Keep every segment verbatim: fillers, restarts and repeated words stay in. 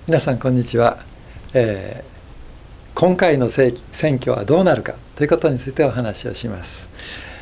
皆さんこんにちは、えー、今回の選挙はどうなるかということについてお話をします。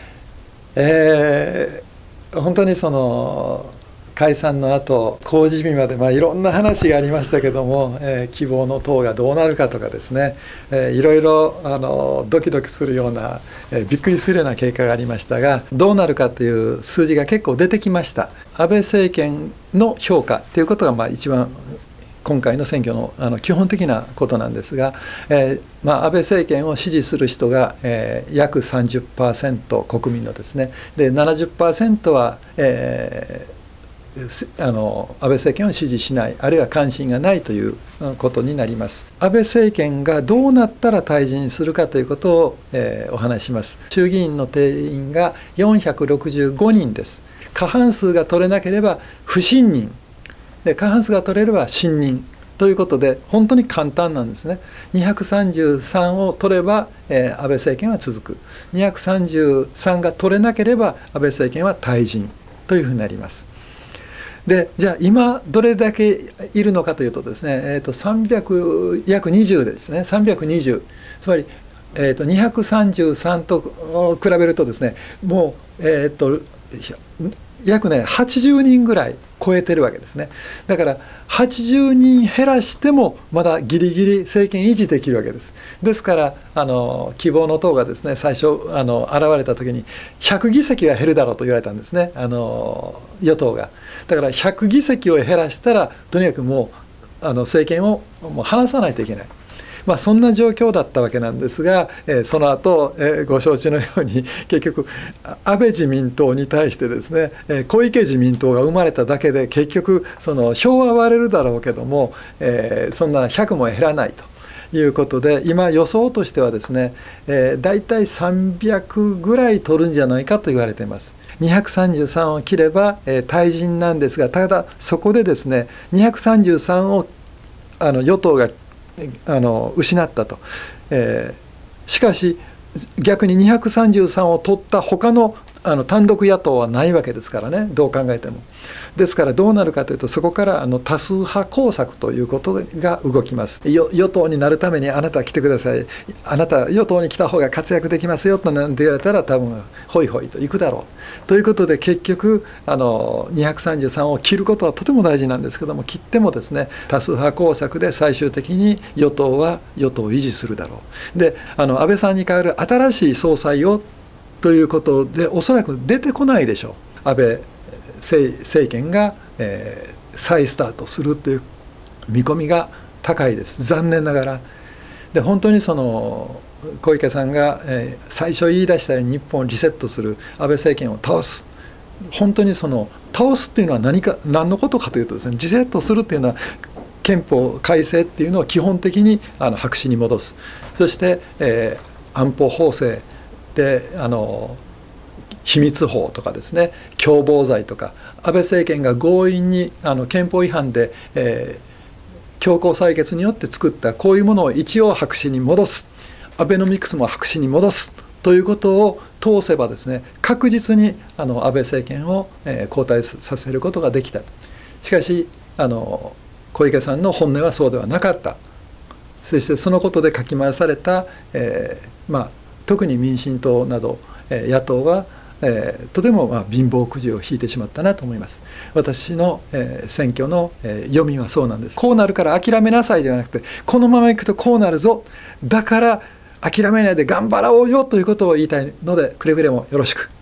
えー、本当にその解散の後公示日まで、まあ、いろんな話がありましたけども、えー、希望の党がどうなるかとかですね、えー、いろいろあのドキドキするような、えー、びっくりするような結果がありましたが、どうなるかという数字が結構出てきました。安倍政権の評価ということがまあ一番今回の選挙 の, あの基本的なことなんですが、えーまあ、安倍政権を支持する人が、えー、約 さんじゅっパーセント 国民のですね、で ななじゅっパーセント は、えー、あの安倍政権を支持しない、あるいは関心がないということになります。安倍政権がどうなったら退陣するかということを、えー、お話します。衆議院の定員がよんひゃくろくじゅうごにんです。過半数が取れなければ不信任で、過半数が取れれば信任ということで、本当に簡単なんですね。にひゃくさんじゅうさんを取れば、えー、安倍政権は続く。にひゃくさんじゅうさんが取れなければ安倍政権は退陣というふうになります。で、じゃあ今どれだけいるのかというとですね、えー、とさんびゃく約にじゅうですね、さんびゃくにじゅう、つまり、えー、とにひゃくさんじゅうさんと比べるとですね、もう、えー、と約ねはちじゅうにんぐらい超えてるわけですね。だからはちじゅうにん減らしてもまだギリギリ政権維持できるわけです。ですからあの希望の党がですね、最初あの現れた時にひゃくぎせきは減るだろうと言われたんですね、あの与党が。だからひゃくぎせきを減らしたらとにかくもうあの政権をもう離さないといけない。まあ、そんな状況だったわけなんですが、えー、その後、えー、ご承知のように結局安倍自民党に対してですね、えー、小池自民党が生まれただけで結局その票は割れるだろうけども、えー、そんなひゃくも減らないということで、今予想としてはですね、えー、大体さんびゃくぐらい取るんじゃないかと言われています。にひゃくさんじゅうさんを切れば、えー、退陣なんですが、ただそこでですねにひゃくさんじゅうさんをあの与党があの失ったと、えー、しかし逆ににひゃくさんじゅうさんを取った他のあの単独野党はないわけですからね、どう考えても。ですからどうなるかというと、そこからあの多数派工作ということが動きます。与党になるためにあなた来てください、あなた与党に来た方が活躍できますよとなんて言われたら多分ホイホイといくだろうということで、結局あのにひゃくさんじゅうさんを切ることはとても大事なんですけども、切ってもですね多数派工作で最終的に与党は与党を維持するだろう。で、あの安倍さんに代わる新しい総裁をということでおそらく出てこないでしょう。安倍政権が、えー、再スタートするという見込みが高いです、残念ながら。で、本当にその小池さんが、えー、最初言い出したように日本をリセットする、安倍政権を倒す、本当にその倒すっていうのは何か何のことかというとですね、リセットするっていうのは憲法改正っていうのを基本的にあの白紙に戻す、そして、えー、安保法制であの秘密法とかですね、共謀罪とか、安倍政権が強引にあの憲法違反で、えー、強行採決によって作ったこういうものを一応白紙に戻す、アベノミクスも白紙に戻すということを通せばですね、確実にあの安倍政権を、えー、交代させることができた。しかしあの小池さんの本音はそうではなかった。そしてそのことでかき回された、えーまあ、特に民進党など、えー、野党はえー、とてもまあ貧乏くじを引いてしまったなと思います。私の、えー、選挙の、えー、読みはそうなんです。こうなるから諦めなさいではなくて、このままいくとこうなるぞ、だから諦めないで頑張ろうよということを言いたいので、くれぐれもよろしく。